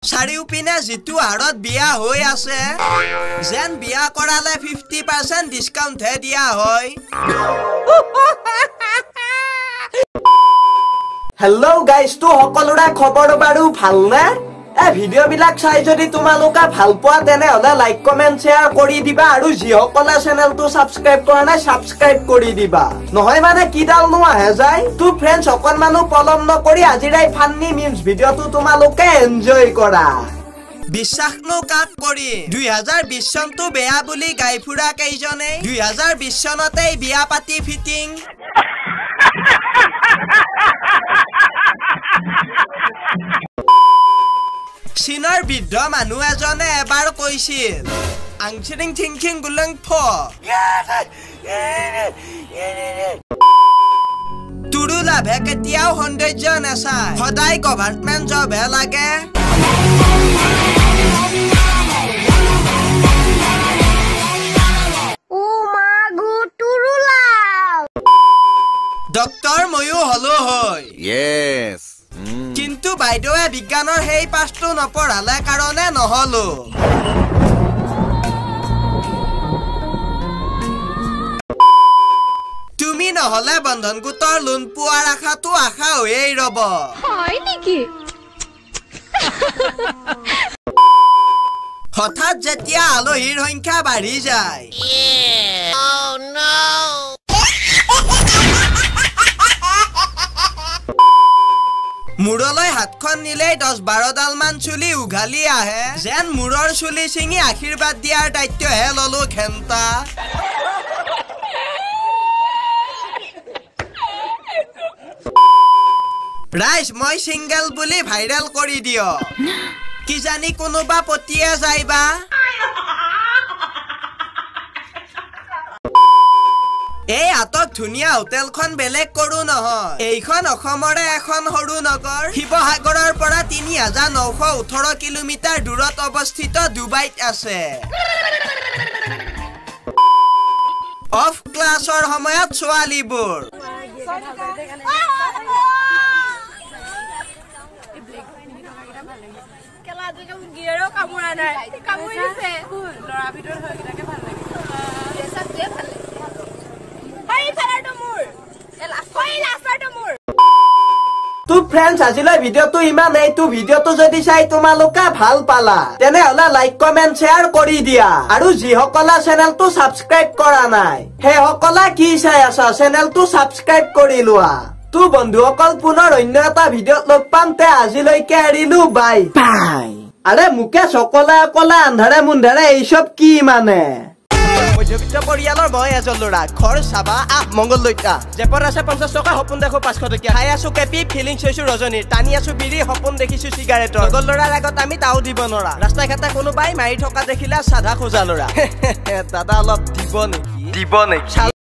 চাৰিওপিনে যিটো হাৰত বিয়া হৈ আছে যেন বিয়া কৰালে 50% ডিসকাউন্ট হে দিয়া হয়। হেল্ল' গাইজ, তো সকলোৰে খবৰ বাৰু ভালনে? ভিডিঅ' বিলাক চাই যদি তোমালোকে ভাল পোৱা তেনেহলে লাইক কমেন্ট শ্বেয়াৰ কৰি দিবা আৰু যিসকলে চেনেলটো ছাবস্ক্ৰাইব কৰা নাই ছাবস্ক্ৰাইব কৰি দিবা। নহয় মানে কিডাল নো আহে যায়। তো ফ্ৰেণ্ডছ, অকণমানো পলম নকৰি আজিৰ এই ফান্নি মিমছ ভিডিঅ'টো তোমালোকে এনজয় কৰা। বিশ্বাসনো কাক কৰি 2020 চনটো বেয়া বুলি গাই ফুৰা কেইজনে 2020 চনতেই বিয়া পাতি ফিটিং। চীনৰ বৃদ্ধ মানুহ এজনে এবাৰ কৈছিল আংচিৰিং থিংকিং গুলং ফ তুৰু লাভে কেতিয়াও সৌন্দৰ্য নাচায়, সদায় গভৰ্ণমেণ্ট জবহে লাগে। ডক্টৰ ময়ো হলো হয়, কিন্তু বাইদেৱে বিজ্ঞানৰ সেই পাঠটো নপঢ়ালে কাৰণে নহলো। তুমি নহলে বন্ধন গোটৰ লোন পোৱাৰ আশাটো আশা হৈয়েই ৰব। হয় নেকি? হঠাৎ যেতিয়া আলহীৰ সংখ্যা বাঢ়ি যায় মূৰলৈ হাতখন নিলেই 10-12 ডাল মান চুলি উঘালি আহে, যেন মূৰৰ চুলি ছিঙি আশীৰ্বাদ দিয়াৰ দায়িত্বহে ললো ঘেণ্টা। ৰাইজ, মই সিংগল বুলি ভাইৰেল কৰি দিয়, কিজানি কোনোবা পতিয়ে যায়বা। এই আটক ধুনীয়া হোটেলখন বেলেগ কৰো নহয়, এইখন অসমৰে এখন সৰু নগৰ। শিৱসাগৰৰ পৰা 3918 কিলোমিটাৰ দূৰত অৱস্থিত ডুবাইত আছে। অফ ক্লাছৰ সময়ত ছোৱালীবোৰ তো ফ্ৰেণ্ডছ, আজিলৈ ভিডিঅ'টো ইমান। এইটো ভিডিঅ'টো যদি চাই তোমালোকে ভাল পালা তেনেহলে লাইক কমেন্ট শ্বেয়াৰ কৰি দিয়া আৰু যিসকলে চেনেলটো ছাবস্ক্ৰাইব কৰা নাই সেইসকলে কি চাই আছা চেনেলটো ছাবস্ক্ৰাইব কৰি লোৱা। তো বন্ধুসকল, পুনৰ অন্য এটা ভিডিঅ'ত লগ পাম। তে আজিলৈকে এৰিলো, বাই বাই। আৰে মুকেশ অকলে অকলে আন্ধাৰে মুন্ধাৰে এইসব কি মানে? মধ্যবিত্ত পৰিয়ালৰ মই এজন ল'ৰা, ঘৰ চাবা মংগলদৈতা, জেপত আছে 50 টকা, সপোন দেখো 500 টকীয়া, খাই আছো কেপি, ফিলিংছ হৈছো ৰজনীৰ, টানি আছো বিৰি, সপোন দেখিছো চিগাৰেটৰ। লগৰ ল'ৰাৰ আগত আমি তাও দিব নোৱাৰা, ৰাস্তাই ঘাটে কোনোবাই মাৰি থকা দেখিলে চাধা খোজা ল'ৰা। দাদা অলপ দিব নেকি?